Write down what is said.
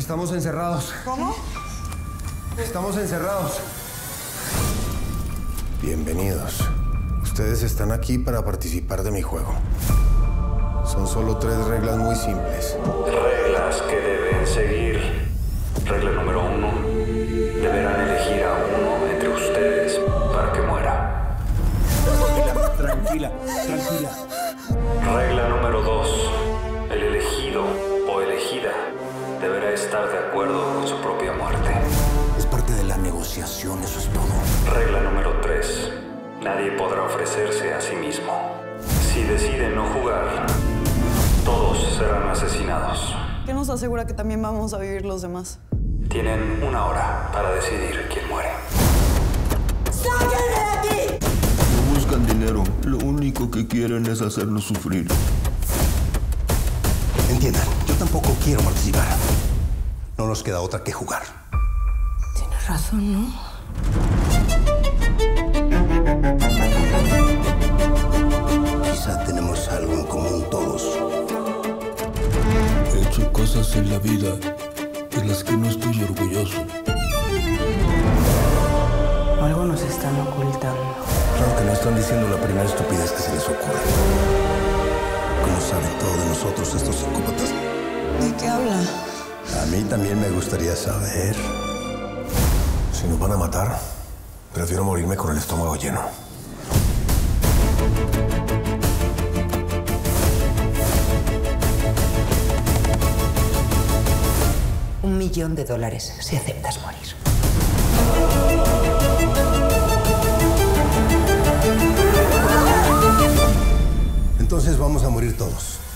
Estamos encerrados. ¿Cómo? Estamos encerrados. Bienvenidos. Ustedes están aquí para participar de mi juego. Son solo 3 reglas muy simples. Reglas que deben seguir. Regla número 1. Deberán elegir a uno entre ustedes para que muera. Tranquila. Regla número 2. El elegido o elegida deberá estar de acuerdo con su propia muerte. Es parte de la negociación, eso es todo. Regla número 3. Nadie podrá ofrecerse a sí mismo. Si deciden no jugar, todos serán asesinados. ¿Qué nos asegura que también vamos a vivir los demás? Tienen 1 hora para decidir quién muere. ¡Sáquenme de aquí! No buscan dinero, lo único que quieren es hacernos sufrir. Entiendan, yo tampoco quiero participar. No nos queda otra que jugar. Tienes razón, ¿no? Quizá tenemos algo en común todos. He hecho cosas en la vida de las que no estoy orgulloso. Algo nos están ocultando. Claro que no están diciendo la primera estupidez que se les ocurre. ¿Cómo saben todo de nosotros estos psicópatas? ¿De qué habla? A mí también me gustaría saber. Si nos van a matar, prefiero morirme con el estómago lleno. $1.000.000 si aceptas morir. Entonces vamos a morir todos.